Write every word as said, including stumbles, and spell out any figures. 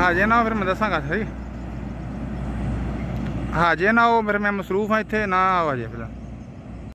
हाजे ना हो फिर मैं दसांगा सही। हाजे ना हो फिर मैं मसरूफ हाँ इतने ना आओ अजे फिलहाल।